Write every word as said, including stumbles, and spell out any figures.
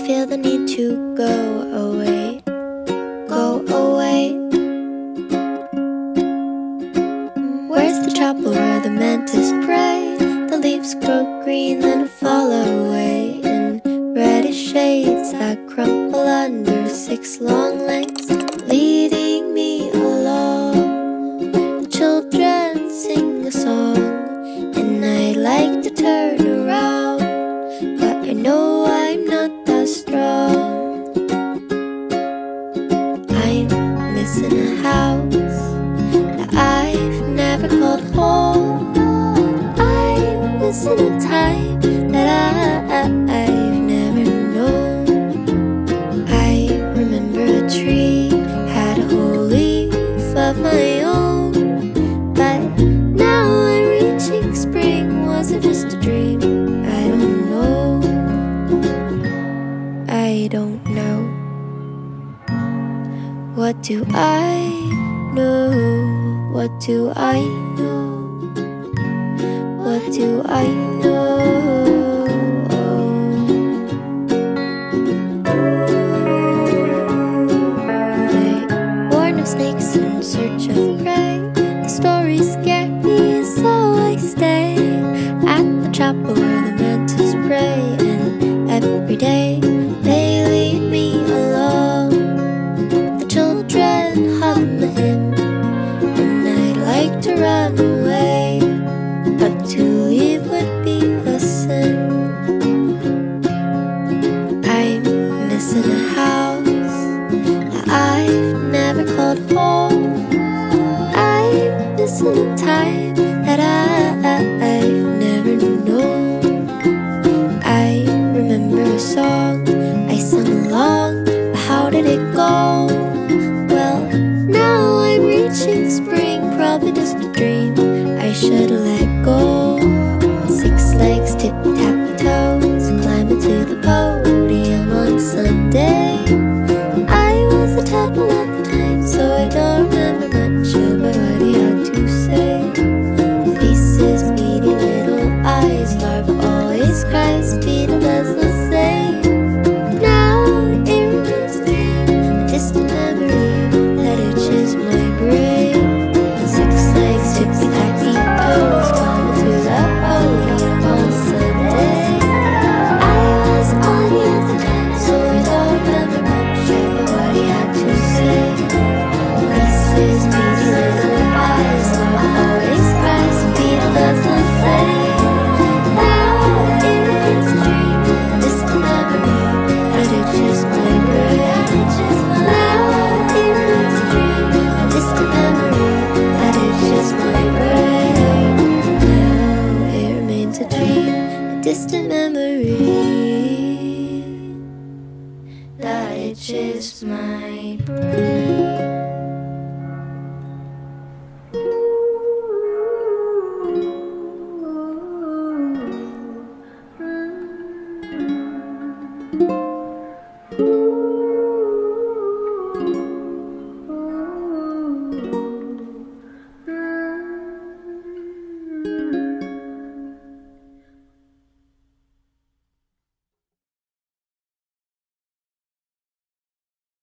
feel the need to go away, go away. Where's the chapel where the mantis pray? The leaves grow green then fall away in reddish shades that crumple under six long legs, leading me along. The children sing a song, and I'd like to turn around, but I know I'm not that strong. I'm missing a house that I've never called home. I'm missing a time that I, I, I've never known. I remember a tree had a whole leaf of my own, but now I'm reaching spring. Was it just a dream? I don't know. I don't know. What do I know? What do I know? What do I know? They warn of snakes in search of prey. The stories scare me, so I stay at the chapel where the mantis pray, and every day they lead me along. The children hum the hymn, and I'd like to run away, but to leave would be a sin. I'm missing a house that I've never called home. I'm missing a time that I, I, I've never known. I remember a song I sung along, but how did it go? Well, now I'm reaching spring, probably just a dream. I should let go. Six legs, tip-tappy-toes, climbing to the podium on Sunday. I was a tadpole at the time, so I don't remember much about what he had to say. Faces, beady little eyes, larva always cries, Peter does the same. Now it remains a dream, a distant memory that itches my brain. Six legs, tippy-tappy-toes, climbing to the podium on Sunday. I was on the at the time, so I don't remember much about what he had to say. Faces, beady little eyes, larva always cries, Peter does the same. Now it remains a dream, a distant memory that itches my brain. Now it remains a dream, a distant memory that itches my brain. Now it remains a dream, a distant memory that itches my brain.